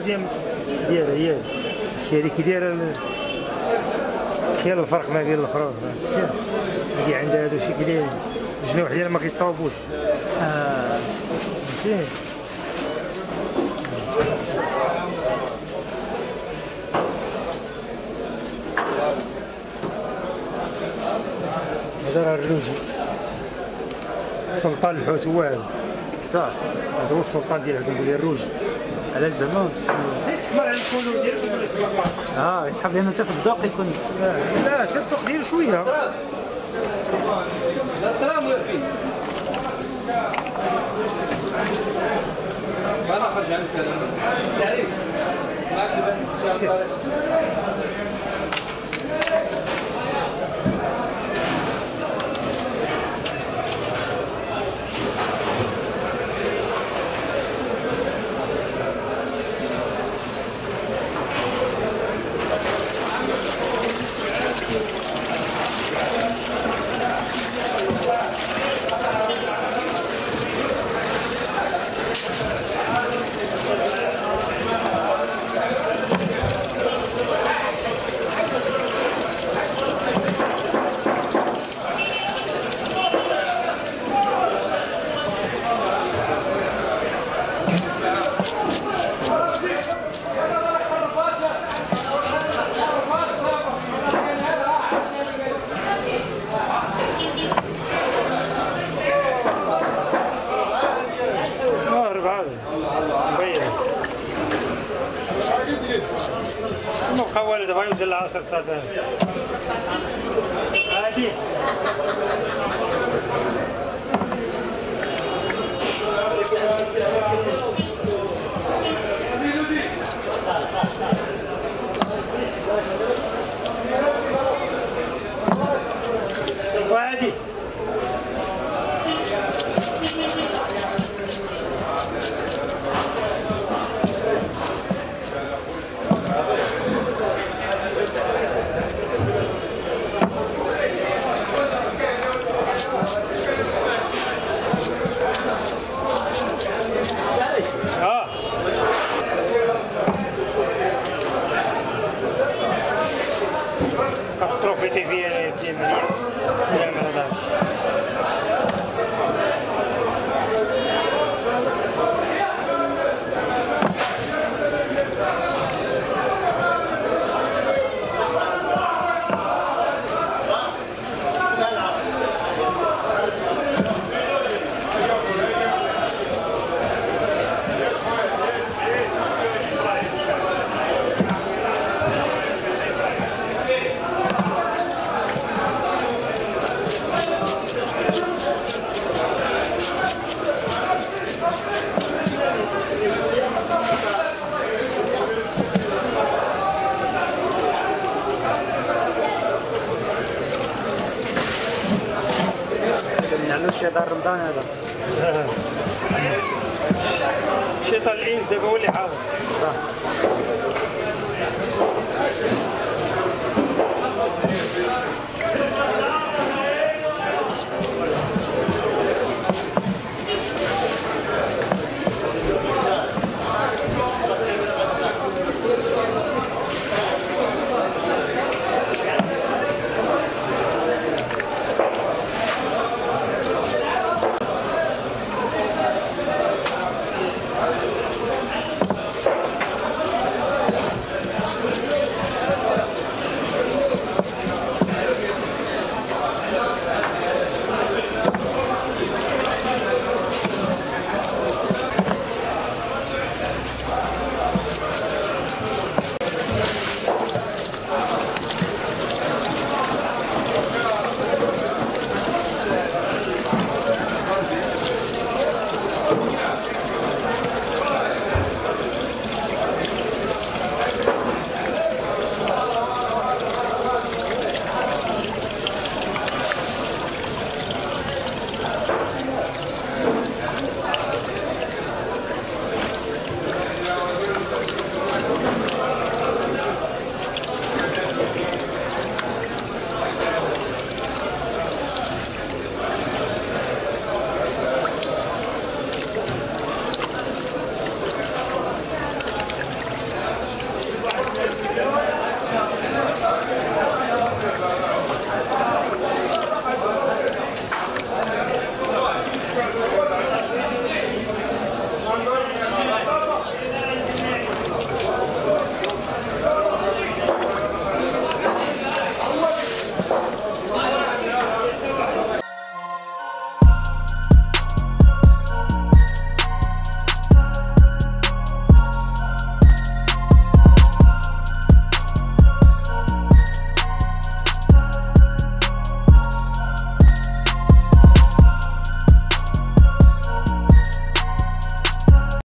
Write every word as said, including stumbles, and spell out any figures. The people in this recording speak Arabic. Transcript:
الدوزيام ديالها هي هادشي هادي كي دايره كاين الفرق ما بين الاخرى. هادي عندها هادو شي كي الجناح ديالها ما كيتصاوبوش. اه فهمتي. هذا راه الروجي سلطان الحوت هو هذا صح. هذا هو السلطان ديال هذا نقول ليه الروجي على زعما اه يسحب لنا حتى في الذوق يكون لا حتى الذوق ديالو شويه. لا ترى ما فيه انا خرج عن الكلام تعريف معك ان شاء الله. والد هاي وزل العصر صدق عادي. وعادي بروفيتي فيها ديال ديال رمضان. يعني شيطان رمضان هذا شيطان الانس دابا هو اللي حاول صح.